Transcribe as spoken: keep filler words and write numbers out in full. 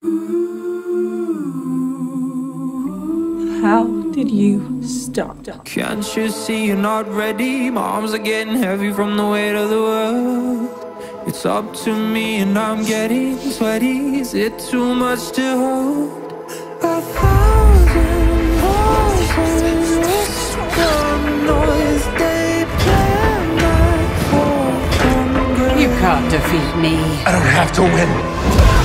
How did you stop? Can't you see you're not ready? My arms are getting heavy from the weight of the world. It's up to me and I'm getting sweaty. Is it too much to hold? A thousand voices whisper noise. They plan my fall from grace. You can't defeat me. I don't have to win.